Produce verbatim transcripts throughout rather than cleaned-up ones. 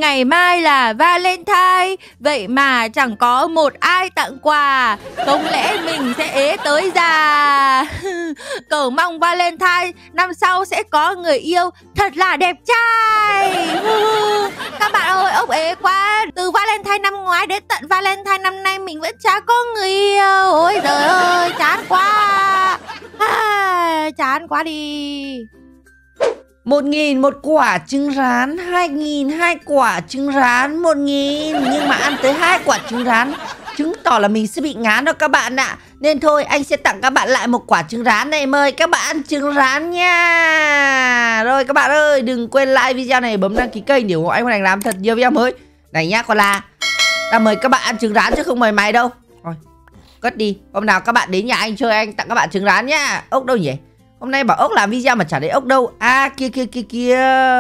Ngày mai là Valentine, vậy mà chẳng có một ai tặng quà. Không lẽ mình sẽ ế tới già? Cầu mong Valentine năm sau sẽ có người yêu thật là đẹp trai. Các bạn ơi, ốc ế quá. Từ Valentine năm ngoái đến tận Valentine năm nay mình vẫn chả có người yêu. Ôi trời ơi, chán quá. À, chán quá đi. Một nghìn một quả trứng rán, hai nghìn hai quả trứng rán, một nghìn. Nhưng mà ăn tới hai quả trứng rán chứng tỏ là mình sẽ bị ngán đó các bạn ạ. Nên thôi anh sẽ tặng các bạn lại một quả trứng rán này. Mời các bạn ăn trứng rán nha. Rồi các bạn ơi, đừng quên like video này, bấm đăng ký kênh để ủng hộ anh Hoàng Thành làm thật nhiều video mới. Này nhá, còn là ta mời các bạn ăn trứng rán chứ không mời mày đâu. Thôi, cất đi. Hôm nào các bạn đến nhà anh chơi anh tặng các bạn trứng rán nhá. Ốc đâu nhỉ? Hôm nay bảo ốc làm video mà chả thấy ốc đâu. À kia kia kia kia.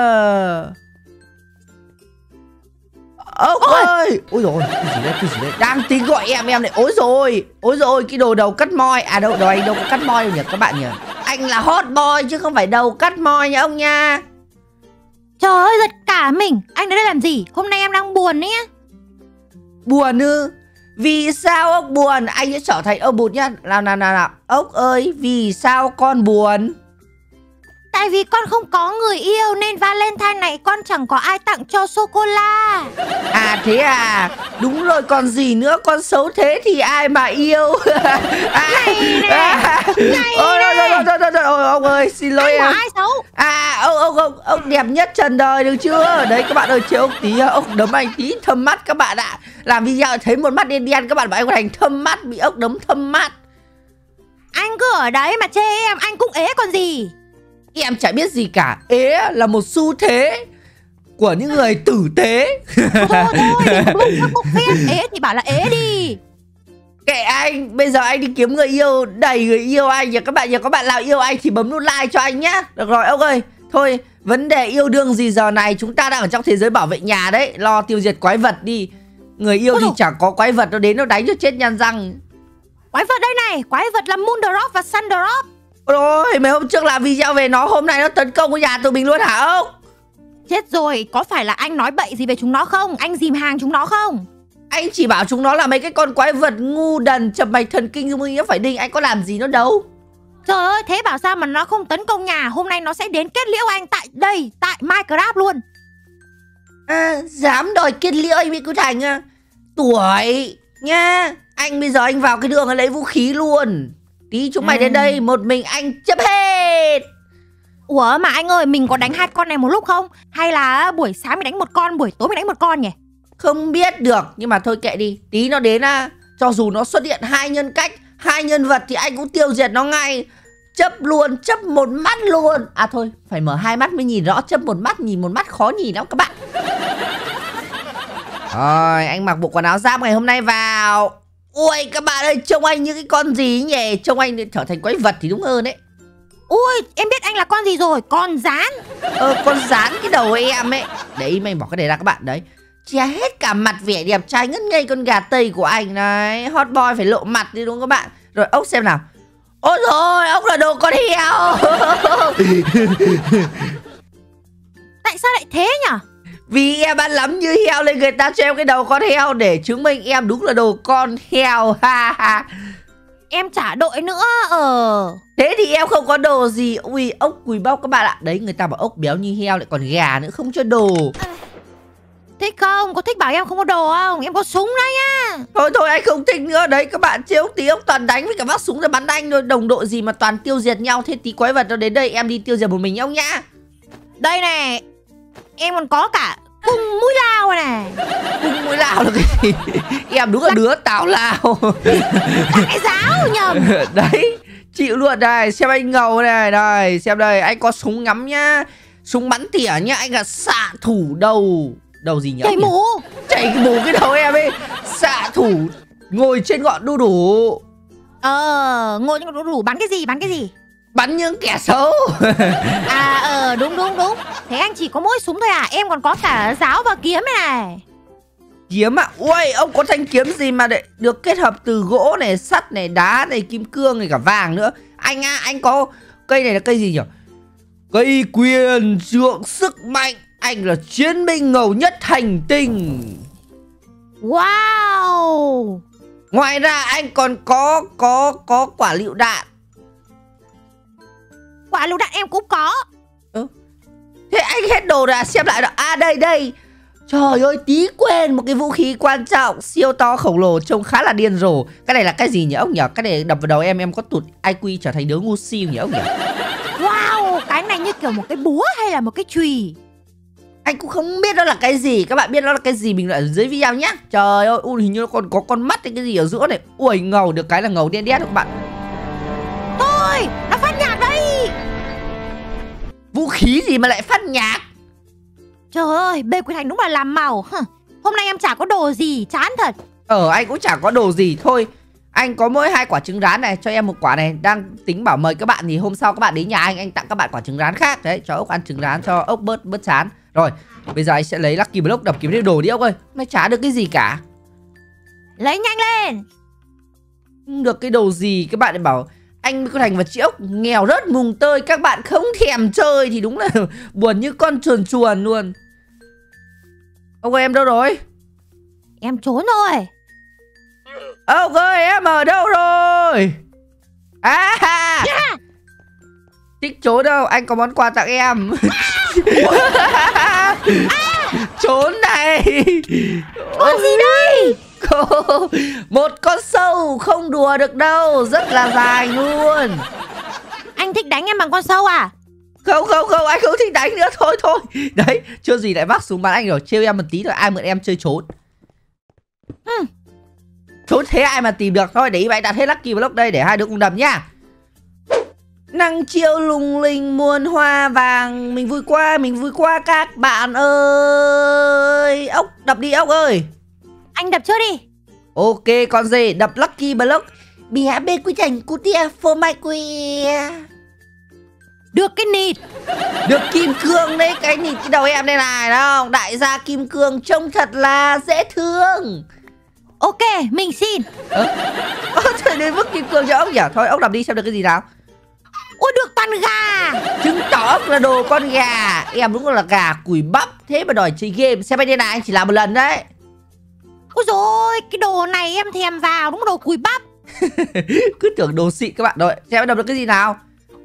Ốc ơi, ơi. Ôi rồi, cái gì đây, cái gì đây? Đang tính gọi em em này. Ôi rồi, ôi rồi, cái đồ đầu cắt moi. À đâu, đâu anh đâu có cắt moi đâu nhỉ các bạn nhỉ. Anh là hot boy chứ không phải đầu cắt moi nha ông nha. Trời ơi, giật cả mình. Anh đến đây làm gì? Hôm nay em đang buồn đấy nhá. Buồn ư? Vì sao ốc buồn? Anh sẽ trở thành ốc bụt nhá. Nào nào nào nào. Ốc ơi, vì sao con buồn? Tại vì con không có người yêu nên Valentine này con chẳng có ai tặng cho sô-cô-la. À thế à? Đúng rồi, còn gì nữa, con xấu thế thì ai mà yêu. À, này nè, à, này ôi, nè. Ôi, ôi, ôi, ôi, ôi, ông ơi, xin lỗi Anh em. ai xấu? À, ông, ông, ông, ông đẹp nhất trần đời được chưa? Đấy các bạn ơi, chiều ông tí, ông đấm anh tí, thâm mắt các bạn ạ. Làm video thấy một mắt đen đen, các bạn bảo anh có thành thâm mắt, bị ốc đấm thâm mắt. Anh cứ ở đấy mà chê em, anh cũng ế còn gì. Em chả biết gì cả. Ế là một xu thế của những người tử tế. Thôi thôi, đừng bụng các cục phiên. Ế thì bảo là ế đi. Kệ anh, bây giờ anh đi kiếm người yêu, đầy người yêu anh nhỉ các bạn nhỉ. Các bạn nào yêu anh thì bấm nút like cho anh nhá. Được rồi ông ơi. Thôi, vấn đề yêu đương gì giờ này, chúng ta đang ở trong thế giới bảo vệ nhà đấy. Lo tiêu diệt quái vật đi. Người yêu thì chẳng có quái vật nó đến nó đánh cho chết nhăn răng. Quái vật đây này, quái vật là Moondrop và Sundrop. Ôi, mấy hôm trước làm video về nó, hôm nay nó tấn công cái nhà tụi mình luôn hả ông? Chết rồi, có phải là anh nói bậy gì về chúng nó không? Anh dìm hàng chúng nó không? Anh chỉ bảo chúng nó là mấy cái con quái vật ngu đần chập mạch thần kinhมึnghĩ phải đinh, anh có làm gì nó đâu. Trời ơi, thế bảo sao mà nó không tấn công nhà. Hôm nay nó sẽ đến kết liễu anh tại đây, tại Minecraft luôn. À, dám đòi kết liễu anh với cô Thành à? Tuổi nha. Anh bây giờ anh vào cái đường lấy vũ khí luôn. Tí chúng mày à. Đến đây, một mình anh chấp hết. Ủa mà anh ơi, mình có đánh hai con này một lúc không? Hay là buổi sáng mình đánh một con, buổi tối mình đánh một con nhỉ? Không biết được, nhưng mà thôi kệ đi. Tí nó đến à, cho dù nó xuất hiện hai nhân cách, hai nhân vật thì anh cũng tiêu diệt nó ngay. Chấp luôn, chấp một mắt luôn. À thôi, phải mở hai mắt mới nhìn rõ. Chấp một mắt, nhìn một mắt khó nhìn lắm các bạn. Rồi, anh mặc bộ quần áo giáp ngày hôm nay vào. Ui các bạn ơi, trông anh như cái con gì nhỉ? Trông anh trở thành quái vật thì đúng hơn đấy. Ui, em biết anh là con gì rồi, con rán. Ờ, con rán cái đầu em ấy. Đấy, mày bỏ cái này ra các bạn đấy. Che hết cả mặt vẻ đẹp trai ngất ngây con gà Tây của anh này. Hot boy phải lộ mặt đi đúng không các bạn? Rồi ốc xem nào. Ôi rồi, ốc là đồ con heo. Tại sao lại thế nhỉ? Vì em ăn lắm như heo nên người ta cho em cái đầu con heo để chứng minh em đúng là đồ con heo. Ha ha. Em chả đội nữa. Ờ Thế thì em không có đồ gì. Ui, ốc cùi bóc các bạn ạ. Đấy, người ta bảo ốc béo như heo lại còn gà nữa, không cho đồ. Thích không? Có thích bảo em không có đồ không? Em có súng đấy nha. Thôi thôi anh không thích nữa. Đấy các bạn, chế ốc tí ốc toàn đánh với cả vác súng để bắn anh thôi. Đồng đội gì mà toàn tiêu diệt nhau. Thế tí quái vật nó đến đây em đi tiêu diệt một mình ông nhá. Đây này, em còn có cả cung mũi lao này. Cung mũi lao là cái gì? Em đúng là đứa tào lao. Cái giáo nhầm. Đấy, chịu luôn đây. Xem anh ngầu này. Đây, xem đây, anh có súng ngắm nhá. Súng bắn tỉa nhá. Anh là xạ thủ đầu. Đầu gì nhỉ? Chảy mù. Chảy mù cái đầu em ấy. Xạ thủ ngồi trên ngọn đu đủ. Ờ, ngồi trên ngọn đu đủ bắn cái gì? Bắn cái gì? Bắn những kẻ xấu. À ờ đúng đúng đúng. Thế anh chỉ có mỗi súng thôi à? Em còn có cả giáo và kiếm này này. Kiếm à? Ui, ông có thanh kiếm gì mà để được kết hợp từ gỗ này, sắt này, đá này, kim cương này, cả vàng nữa. Anh à, anh có cây này là cây gì nhỉ? Cây quyền trượng sức mạnh. Anh là chiến binh ngầu nhất hành tinh. Wow. Ngoài ra anh còn có có có quả lựu đạn. Quả lựu đạn em cũng có. Ừ. Thế anh hết đồ ra xem lại đó. À đây đây. Trời ơi, tí quên một cái vũ khí quan trọng, siêu to khổng lồ, trông khá là điên rồ. Cái này là cái gì nhỉ ông nhỉ? Cái này đập vào đầu em em có tụt i kiu trở thành đứa ngu siêu nhỉ ông nhỉ? Wow, cái này như kiểu một cái búa hay là một cái chùy? Anh cũng không biết đó là cái gì. Các bạn biết đó là cái gì bình luận ở dưới video nhá. Trời ơi, ui, hình như nó còn có con mắt hay cái gì ở giữa này. Ui, ngầu, được cái là ngầu đen đét các bạn. Thôi, nó phát nhạc đây. Vũ khí gì mà lại phát nhạc? Trời ơi, bê Quy Thành đúng là làm màu. Hừ, hôm nay em chả có đồ gì, chán thật. Ờ, anh cũng chả có đồ gì. Thôi, anh có mỗi hai quả trứng rán này, cho em một quả này. Đang tính bảo mời các bạn thì hôm sau các bạn đến nhà anh, anh tặng các bạn quả trứng rán khác. Đấy, cho ốc ăn trứng rán, cho ốc bớt bớt chán. Rồi, bây giờ anh sẽ lấy Lucky Block đập kiếm thêm đồ đi ốc ơi. Nó chả được cái gì cả. Lấy nhanh lên. Không được cái đồ gì. Các bạn lại bảo anh Quy Thành và chị ốc nghèo rớt mùng tơi, các bạn không thèm chơi thì đúng là buồn như con chuồn chuồn luôn. Ông ơi, em đâu rồi? Em trốn rồi. Ông ơi, em ở đâu rồi? À, Yeah. thích trốn đâu, anh có món quà tặng em. Trốn này. Con gì đây? Một con sâu không đùa được đâu, rất là dài luôn. Anh thích đánh em bằng con sâu à? Không không không, anh không thích đánh nữa, thôi thôi. Đấy, chưa gì lại vác súng bắn anh rồi. Trêu em một tí rồi ai mượn em chơi trốn. Ừ. Trốn thế ai mà tìm được. Thôi để ý anh đặt hết Lucky Block đây để hai đứa cùng đập nhá. Nắng chiều lung linh muôn hoa vàng. Mình vui quá, mình vui quá các bạn ơi. Ốc, đập đi ốc ơi. Anh đập trước đi. Ok, con gì? Đập Lucky Block. Bia bê Quy Thành cú tia for my queer. Được cái nịt. Được kim cương đấy, cái nịt cái đầu em đây này, đúng không? Đại gia kim cương trông thật là dễ thương. Ok, mình xin. Ơ, thôi đến mức kim cương cho ốc nhỉ? Thôi ốc đập đi xem được cái gì nào. Ôi, được toàn gà. Chứng tỏ ốc là đồ con gà. Em đúng là gà cùi bắp. Thế mà đòi chơi game. Xem bên đây này, anh chỉ làm một lần đấy. Ôi dồi ôi, cái đồ này em thèm vào, đúng đồ cùi bắp. Cứ tưởng đồ xịn các bạn. Rồi, xem đập được cái gì nào.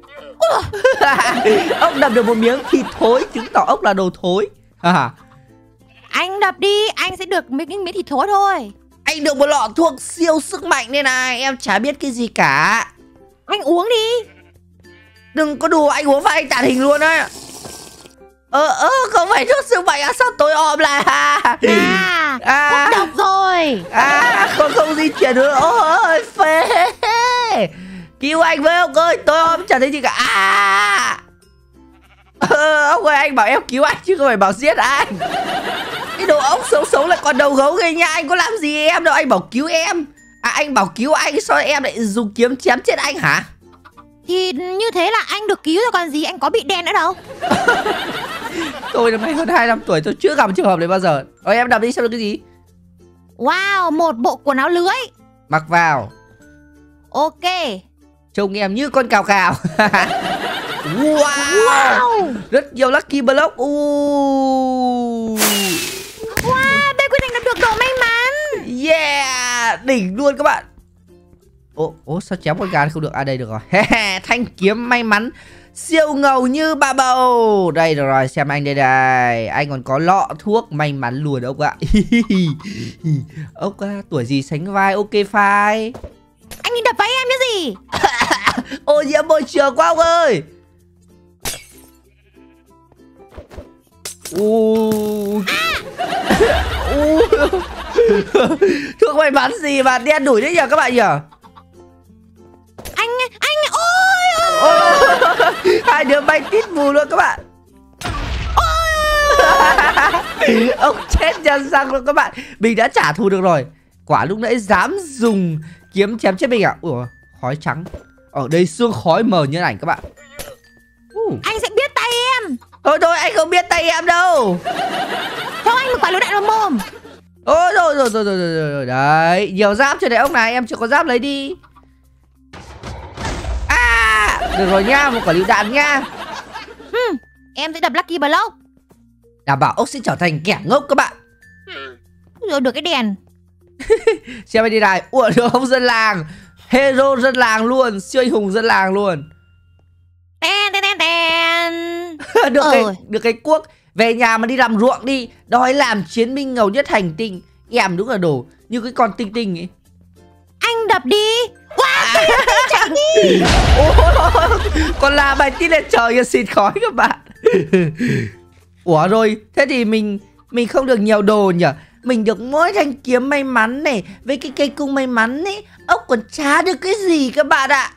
Ốc đập được một miếng thịt thối, chứng tỏ ốc là đồ thối. À, Anh đập đi, anh sẽ được mấy cái miếng thịt thối thôi. anh được một lọ thuốc siêu sức mạnh đây này. Em chả biết cái gì cả. Anh uống đi. Đừng có đùa, anh uống phải anh tản hình luôn đấy. Ờ ơ không phải thuốc sức mạnh à? Sao tối om lại à? À, À. thuốc độc rồi. À, không không di chuyển được. Ôi phê. Cứu anh với ông ơi, tối om chẳng thấy gì cả. À, ờ, ông ơi, anh bảo em cứu anh chứ không phải bảo giết anh. Cái đồ ốc xấu xấu lại còn đầu gấu ghê nha. Anh có làm gì em đâu, anh bảo cứu em. À, anh bảo cứu anh, sao em lại dùng kiếm chém chết anh hả? Thì như thế là anh được cứu rồi còn gì, anh có bị đen nữa đâu. Tôi năm nay hơn hai năm tuổi, tôi chưa gặp trường hợp này bao giờ. Rồi em đập đi xem được cái gì. Wow, một bộ quần áo lưới. Mặc vào. Ok. Trông em như con cào cào. Wow. Wow. Rất nhiều Lucky Block. uh. Wow, bên Quy Thành đã được đồ may mắn. Yeah, đỉnh luôn các bạn. Ủa, ủa sao chém con gà không được? À đây được rồi. Thanh kiếm may mắn siêu ngầu như bà bầu. Đây được rồi, xem anh đây đây. Anh còn có lọ thuốc may mắn luôn ốc ạ. Ốc à, tuổi gì sánh vai, ok phai. Anh đi đập váy em cái gì? Ô nhiễm môi trường quá ông ơi. Uh. Uh. Thuốc may mắn gì mà đen đủi đấy nhờ các bạn nhờ. Anh, anh, ôi, ôi. Ôi. Hai đứa bay tít mù luôn các bạn. Ông chết nhân răng luôn các bạn. Mình đã trả thù được rồi. Quả lúc nãy dám dùng kiếm chém chết mình à? Ủa, khói trắng. Ở đây xương khói mờ như ảnh các bạn. uh. Anh sẽ biết tay em. Thôi thôi, anh không biết tay em đâu. Cho anh một quả lựu đạn vào mồm. Ôi rồi rồi rồi rồi rồi rồi. Đấy, nhiều giáp cho đấy ông này, em chưa có giáp lấy đi. À, được rồi nha, một quả lựu đạn nha. Hmm, em sẽ đập Lucky Block. Đảm bảo ốc sẽ trở thành kẻ ngốc các bạn. Rồi được cái đèn. Xem anh đi này. Ủa được không dân làng. Hero dân làng luôn. Siêu anh hùng dân làng luôn. Đen đen đen đen. Được ờ. cái được cái cuốc. Về nhà mà đi làm ruộng đi. Đói làm chiến binh ngầu nhất hành tinh. Em đúng là đồ như cái con tinh tinh ấy. Anh đập đi. Wow, chạy đi. Còn là bài tin lên trời kìa, xịt khói các bạn. Ủa rồi, thế thì mình Mình không được nhiều đồ nhỉ. Mình được mỗi thanh kiếm may mắn này với cái cây cung may mắn ấy. Ốc còn chả được cái gì các bạn ạ.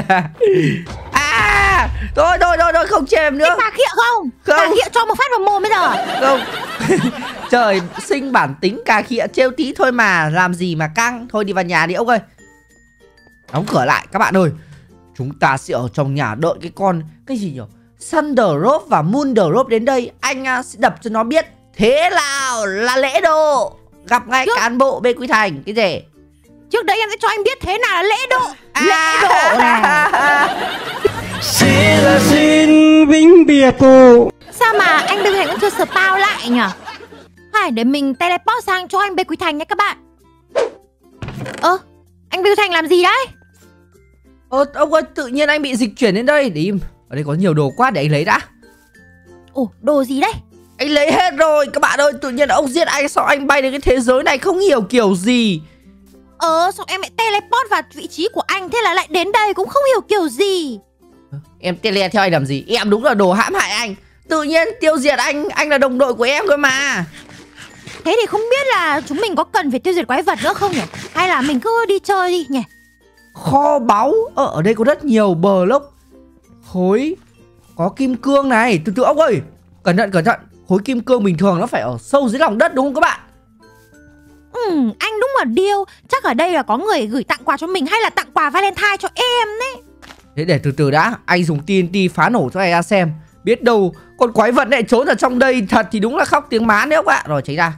À, thôi thôi thôi thôi không chơi em nữa. Cái bà khịa không? Không. Bà khịa cho một phát vào mồm bây giờ. Không. Trời sinh bản tính cà khịa trêu tí thôi mà. Làm gì mà căng. Thôi đi vào nhà đi ốc ơi. Đóng cửa lại các bạn ơi. Chúng ta sẽ ở trong nhà đợi cái con cái gì nhỉ? Thunderdrop và Moondrop đến đây. Anh uh, sẽ đập cho nó biết. Thế nào là lễ độ. Gặp ngay Trước... cán bộ Bê Quy Thành. Cái gì? Trước đấy em sẽ cho anh biết thế nào là lễ độ. À. Lễ độ này. Sẽ là xin vĩnh biệt cô. Sao mà anh Bê Quy Thành vẫn chưa spawn lại nhỉ? Hay để mình teleport sang cho anh Bê Quy Thành nhé các bạn. Ơ, anh Bê Quy Thành làm gì đấy? Ơ ông ơi, tự nhiên anh bị dịch chuyển đến đây. Để im. Ở đây có nhiều đồ quá, để anh lấy đã. Ồ, đồ gì đấy? Anh lấy hết rồi các bạn ơi. Tự nhiên ông giết anh, sao anh bay đến cái thế giới này không hiểu kiểu gì. Ờ, sao em lại teleport vào vị trí của anh, thế là lại đến đây cũng không hiểu kiểu gì. Em tele theo anh làm gì? Em đúng là đồ hãm hại anh. Tự nhiên tiêu diệt anh, anh là đồng đội của em cơ mà. Thế thì không biết là chúng mình có cần phải tiêu diệt quái vật nữa không nhỉ? Hay là mình cứ đi chơi đi nhỉ? Kho báu. Ờ, ở đây có rất nhiều block. Khối có kim cương này. Từ từ ốc ơi. Cẩn thận cẩn thận. Khối kim cương bình thường nó phải ở sâu dưới lòng đất đúng không các bạn? Ừ, anh đúng là điêu. Chắc ở đây là có người gửi tặng quà cho mình, hay là tặng quà Valentine cho em đấy. Thế để từ từ đã. Anh dùng tê en tê phá nổ cho anh ra xem. Biết đâu con quái vật này trốn ở trong đây thật thì đúng là khóc tiếng má đấy các bạn. Rồi tránh ra.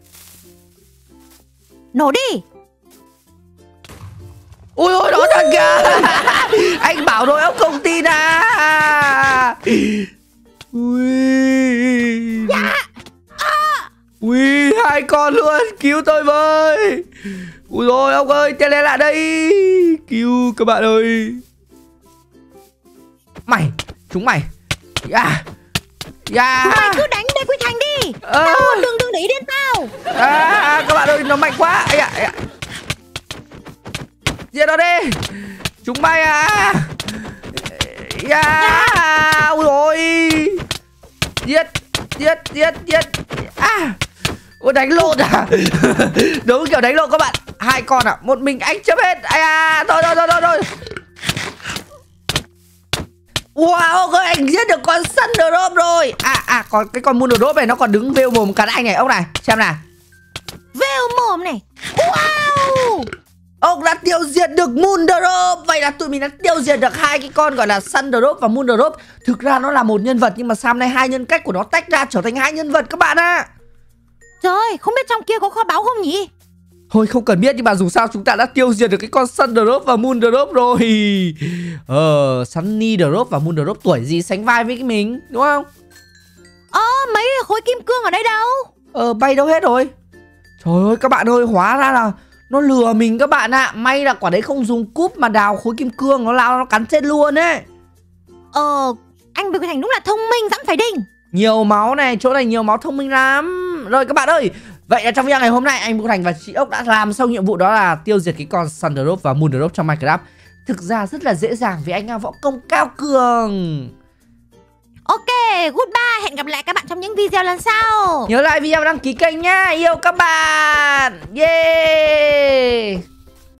Nổ đi. Ui ôi đó thật kìa. Anh bảo rồi ông không tin à. Ui. Dạ. À. Ui hai con luôn. Cứu tôi với. Ui rồi ông ơi, tele lại đây. Cứu các bạn ơi. Mày, chúng mày. Yeah. Yeah. Chúng mày cứ đánh Bê Quy Thành đi. À. Tao đừng đừng để ý đến tao. À, các bạn ơi, nó mạnh quá. Ây da, ây da. Giết nó đi. Chúng mày à. Yeah. Ui ôi. Giết, giết, giết, giết. À. Ôi đánh lộn à. Đúng kiểu đánh lộn các bạn. Hai con à, một mình anh chấm hết. Ai à, thôi thôi thôi thôi thôi. Wow, anh giết được con Thunderdrop rồi. À à, còn cái con Moondrop này nó còn đứng vêu mồm cắn anh này. Ông này, xem nào. Vêu mồm này. Wow. Ông đã tiêu diệt được Moondrop. Vậy là tụi mình đã tiêu diệt được hai cái con gọi là Thunderdrop và Moondrop. Thực ra nó là một nhân vật, nhưng mà sao nay hai nhân cách của nó tách ra trở thành hai nhân vật các bạn ạ. À. Trời, không biết trong kia có kho báu không nhỉ? Thôi không cần biết, nhưng mà dù sao chúng ta đã tiêu diệt được cái con Thunderdrop và Moondrop rồi. Ờ, Sunnydrop và Moondrop tuổi gì sánh vai với cái mình, đúng không? Ờ, mấy khối kim cương ở đây đâu? Ờ, bay đâu hết rồi. Trời ơi các bạn ơi, hóa ra là nó lừa mình các bạn ạ. À. May là quả đấy không dùng cúp mà đào khối kim cương, nó lao nó cắn chết luôn ấy. Ờ, anh Bê Quy Thành đúng là thông minh dẫm phải đỉnh. Nhiều máu này, chỗ này nhiều máu, thông minh lắm. Rồi các bạn ơi, vậy là trong video ngày hôm nay anh Bê Quy Thành và chị Ốc đã làm xong nhiệm vụ, đó là tiêu diệt cái con Thunderdrop và Moondrop trong Minecraft. Thực ra rất là dễ dàng vì anh võ công cao cường. Ok, goodbye, hẹn gặp lại các bạn trong những video lần sau. Nhớ like video và đăng ký kênh nhá. Yêu các bạn. Yeah.